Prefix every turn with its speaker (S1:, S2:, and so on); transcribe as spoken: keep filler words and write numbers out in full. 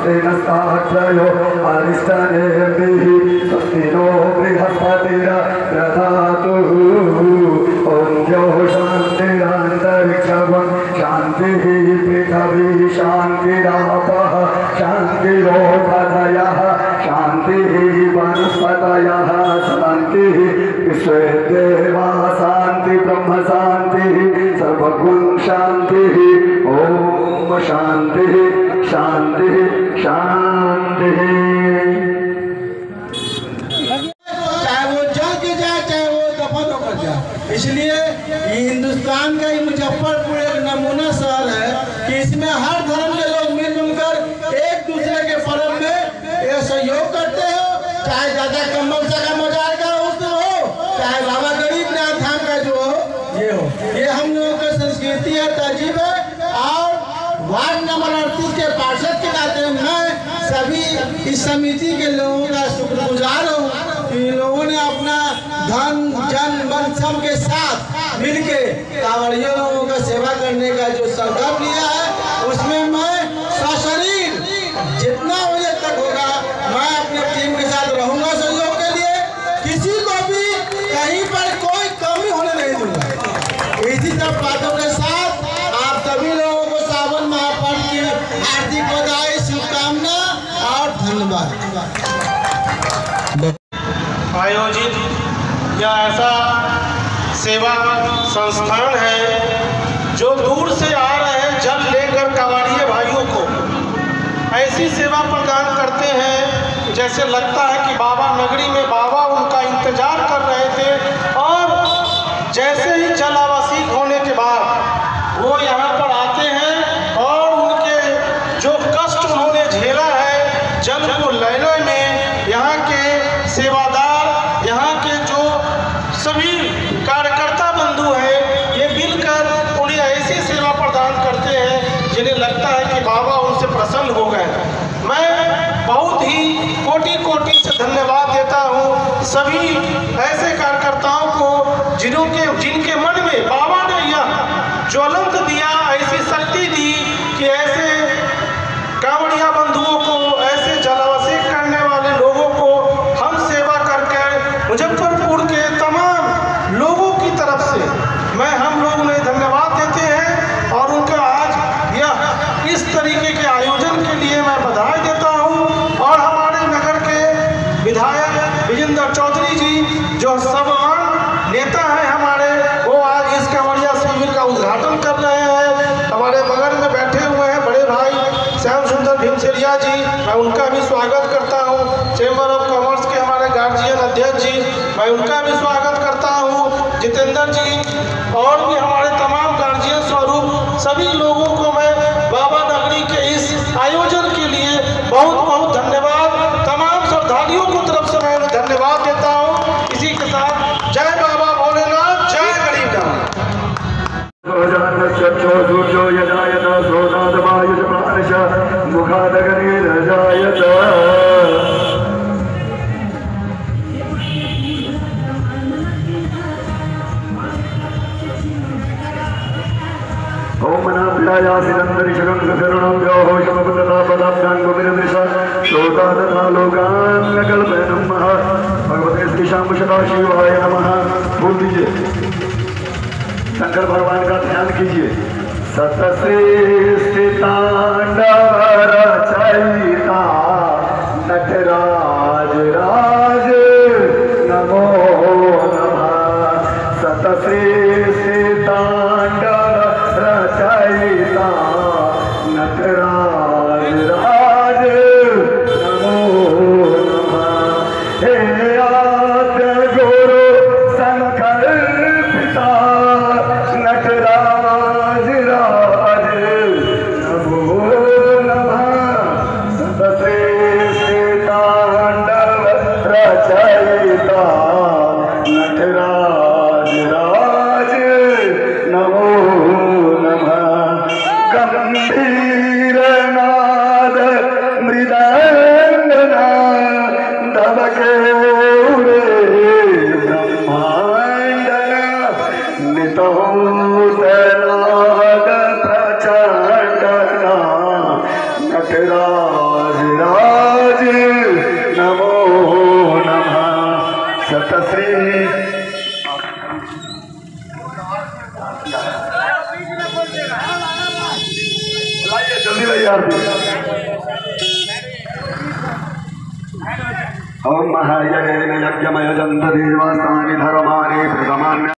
S1: स्वस्ति नस्ताक्षयो अरिष्टनेमिः स्वस्ति नो बृहस्पतिर्दधातु ॐ यो शान्तिरन्तरिक्षं शान्तिः पृथिवी शान्तिरापः शान्तिरोषधयः शान्तिः वनस्पतयः शान्तिः विश्वे देवा शान्ति ब्रह्म शान्तिः सर्वगुण शान्तिः ॐ शान्तिः शान्तिः शान्तिः।
S2: चाहे वो जल के जाए चाहे वो दफन होकर जाए। इसलिए हिंदुस्तान का ही मुजफ्फरपुर एक नमूना शहर है कि इसमें हर धर्म के लोग मिलजुल कर एक दूसरे के पर्व में ये सहयोग करते हो। चाहे दादा कम्बल का मजार का हो चाहे बाबा गरीबनाथ धाम का जो हो ये हो, ये हम लोगों की संस्कृति है, तहजीब है। और वार्ड नंबर अड़तीस के पार्षद के नाते मैं सभी इस समिति के लोगों का शुक्रगुजार हूँ। इन लोगों ने अपना धन जन मन सब के साथ मिलके कांवड़ियों लोगों का सेवा करने का जो संकल्प लिया है उसमें मैं सशरीर जितना बजे तक होगा मैं अपने टीम के साथ रहूंगा सहयोग के लिए। किसी को भी कहीं पर कोई कमी होने नहीं दूंगा। इसी सब बातों के साथ आप सभी लोगों को सावन महापर्व की हार्दिक बधाई शुभकामना और धन्यवाद।
S3: आयोजित यह ऐसा सेवा संस्थान है जो दूर से आ रहे हैं जल लेकर कवाड़िए भाइयों को ऐसी सेवा प्रदान करते हैं जैसे लगता है कि बाबा नगरी में बाबा उनका इंतजार कर रहे थे। और जैसे ही जल आवासीय होने के बाद वो यहाँ पर आते हैं और उनके जो कष्ट उन्होंने झेला है जल को लेने में यहाँ के सेवादार यहाँ के जो सभी कार्यकर्ता बंधु हैं ये मिलकर उन्हें ऐसी सेवा प्रदान करते हैं जिन्हें लगता है कि बाबा उनसे प्रसन्न हो गए। मैं बहुत ही कोटि कोटि से धन्यवाद देता हूँ सभी ऐसे कार्यकर्ताओं को जिन्हों के जिनके मन में बाबा ने यह ज्वलंत दिया, ऐसी शक्ति दी कि ऐसे कांवड़िया बंधुओं को ऐसे जलाभिषेक करने वाले लोगों को हम सेवा करके मुजफ्फरपुर के तमाम लोगों की तरफ से मैं हम लोग उन्हें धन्यवाद देते हैं और उनका आज यह इस तरीके के आयोजन के लिए मैं बधाई देता हूं। और हमारे नगर के विधायक विजेंद्र चौधरी जी जो सर्वमान नेता हैं हमारे, वो आज इस कांवड़िया शिविर का उद्घाटन कर रहे हैं। हमारे बगल में बैठे हुए हैं बड़े भाई श्याम सुंदर भीमसेरिया जी, मैं उनका भी स्वागत करता हूं। चैम्बर ऑफ कॉमर्स के हमारे गार्जियन अध्यक्ष जी, मैं उनका भी स्वागत करता हूं। जितेंद्र जी और भी हमारे तमाम गार्जियन स्वरूप सभी लोगों को मैं बाबा नगरी के इस आयोजन के लिए बहुत बहुत धन्यवाद तमाम श्रद्धालुओं को तरफ से मैं धन्यवाद देता हूं। इसी के साथ जय बाबा भोलेनाथ, जय गरीबनाथ।
S1: ओम नमः शरणं व्योहो भगवते श्री श्याम सदाशिवाय नमः। बोल दीजिए, शंकर भगवान का ध्यान कीजिए। सतश्रेष्ठ तांडव रचयिता नटराज राज नमो नमः। सतश्रेष्ठ तांडव रचयिता नटराज राज नमो नमः। हे आद्य गुरु शंकर पिता नटराज राज नमो नमः। सतश्रेष्ठ तांडव रचयिता नटराज राज नमो नमः। गंभीर नाद मृदंगना धबके उरे ब्रह्मांडना नितोषनाद प्रचंडना नटराज श्री जल्दी लाइए आरती। ओम महायज्ञ यज्ञमय जंत देवास्तानि धर्माणि प्रथमान्य